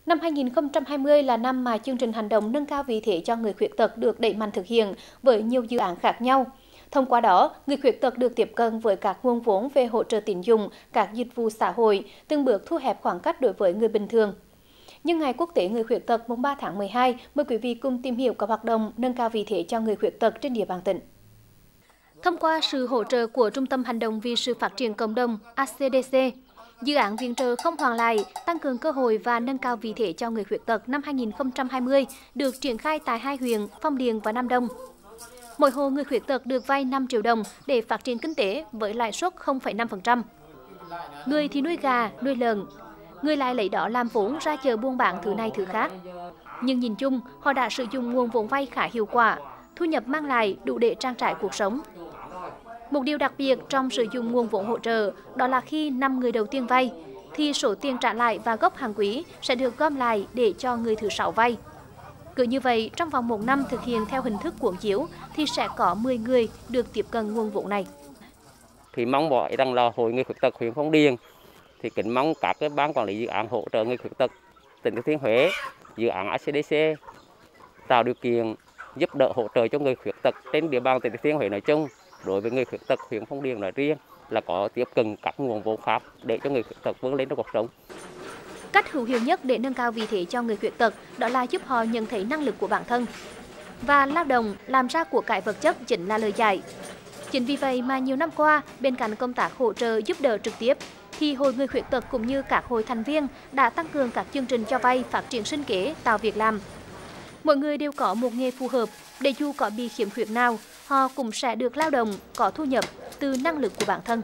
Năm 2020 là năm mà chương trình hành động nâng cao vị thế cho người khuyết tật được đẩy mạnh thực hiện với nhiều dự án khác nhau. Thông qua đó, người khuyết tật được tiếp cận với các nguồn vốn về hỗ trợ tín dụng, các dịch vụ xã hội, từng bước thu hẹp khoảng cách đối với người bình thường. Nhân ngày Quốc tế người khuyết tật mùng 3 tháng 12, mời quý vị cùng tìm hiểu các hoạt động nâng cao vị thế cho người khuyết tật trên địa bàn tỉnh. Thông qua sự hỗ trợ của Trung tâm Hành động vì sự phát triển cộng đồng ACDC, dự án viện trợ không hoàn lại, tăng cường cơ hội và nâng cao vị thế cho người khuyết tật năm 2020 được triển khai tại hai huyện Phong Điền và Nam Đông. Mỗi hộ người khuyết tật được vay 5 triệu đồng để phát triển kinh tế với lãi suất 0,5%. Người thì nuôi gà, nuôi lợn, người lại lấy đó làm vốn ra chợ buôn bán thứ này thứ khác. Nhưng nhìn chung, họ đã sử dụng nguồn vốn vay khá hiệu quả, thu nhập mang lại đủ để trang trải cuộc sống. Một điều đặc biệt trong sử dụng nguồn vốn hỗ trợ đó là khi 5 người đầu tiên vay, thì số tiền trả lại và gốc hàng quý sẽ được gom lại để cho người thứ 6 vay. Cứ như vậy, trong vòng 1 năm thực hiện theo hình thức cuốn chiếu thì sẽ có 10 người được tiếp cận nguồn vốn này. Thì mong mỏi rằng là Hội Người Khuyết Tật huyện Phong Điền thì kính mong các cái ban quản lý dự án hỗ trợ người khuyết tật tỉnh Thừa Thiên Huế, dự án ACDC tạo điều kiện giúp đỡ hỗ trợ cho người khuyết tật trên địa bàn tỉnh Thừa Thiên Huế nói chung, đối với người khuyết tật huyện Phong Điền nói riêng là có tiếp cận các nguồn vốn khác để cho người khuyết tật vươn lên trong cuộc sống. Cách hữu hiệu nhất để nâng cao vị thế cho người khuyết tật đó là giúp họ nhận thấy năng lực của bản thân và lao động làm ra của cải vật chất chính là lời giải. Chính vì vậy mà nhiều năm qua, bên cạnh công tác hỗ trợ giúp đỡ trực tiếp, thì Hội Người Khuyết Tật cũng như các hội thành viên đã tăng cường các chương trình cho vay phát triển sinh kế, tạo việc làm. Mỗi người đều có một nghề phù hợp để dù có bị khiếm khuyết nào, họ cũng sẽ được lao động, có thu nhập từ năng lực của bản thân.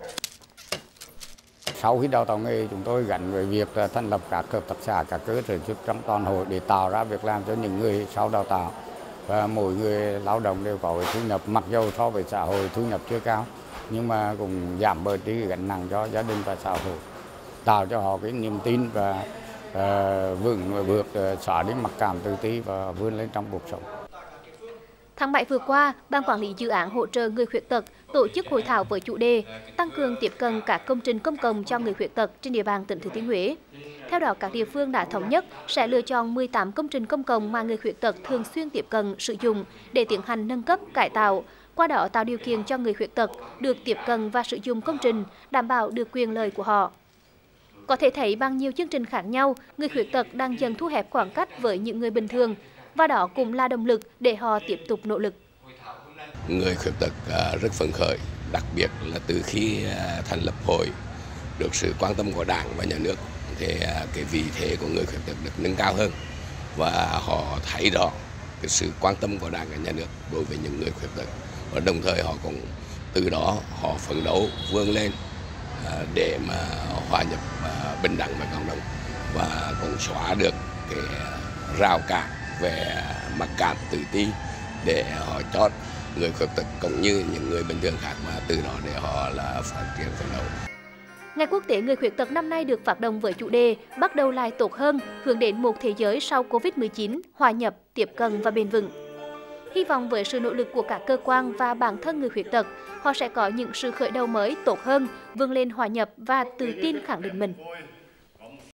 Sau khi đào tạo nghề, chúng tôi gắn với việc thành lập các hợp tác xã, các cơ sở giúp trong toàn hội để tạo ra việc làm cho những người sau đào tạo. Và mỗi người lao động đều có thu nhập, mặc dù so với xã hội thu nhập chưa cao, nhưng mà cũng giảm bớt đi gánh nặng cho gia đình và xã hội, tạo cho họ cái niềm tin và vượt xóa đi mặc cảm tự ti và vươn lên trong cuộc sống. Tháng 7 vừa qua, Ban Quản lý Dự án hỗ trợ người khuyết tật tổ chức hội thảo với chủ đề tăng cường tiếp cận các công trình công cộng cho người khuyết tật trên địa bàn tỉnh Thừa Thiên Huế. Theo đó, các địa phương đã thống nhất sẽ lựa chọn 18 công trình công cộng mà người khuyết tật thường xuyên tiếp cận sử dụng để tiến hành nâng cấp, cải tạo, qua đó tạo điều kiện cho người khuyết tật được tiếp cận và sử dụng công trình, đảm bảo được quyền lợi của họ. Có thể thấy bằng nhiều chương trình khác nhau, người khuyết tật đang dần thu hẹp khoảng cách với những người bình thường, và đó cũng là động lực để họ tiếp tục nỗ lực. Người khuyết tật rất phấn khởi, đặc biệt là từ khi thành lập hội, được sự quan tâm của Đảng và Nhà nước, thì cái vị thế của người khuyết tật được nâng cao hơn và họ thấy rõ cái sự quan tâm của Đảng và Nhà nước đối với những người khuyết tật, và đồng thời họ cũng từ đó họ phấn đấu vươn lên để mà hòa nhập bình đẳng với cộng đồng và cũng xóa được cái rào cản về mặc cảm tự ti để họ chọn người khuyết tật cũng như những người bình thường khác, mà từ đó để họ là phát triển phấn đấu. Ngày Quốc tế người khuyết tật năm nay được phát động với chủ đề bắt đầu lại tốt hơn, hướng đến một thế giới sau Covid-19, hòa nhập, tiếp cận và bền vững. Hy vọng với sự nỗ lực của các cơ quan và bản thân người khuyết tật, họ sẽ có những sự khởi đầu mới tốt hơn, vươn lên hòa nhập và tự tin khẳng định mình.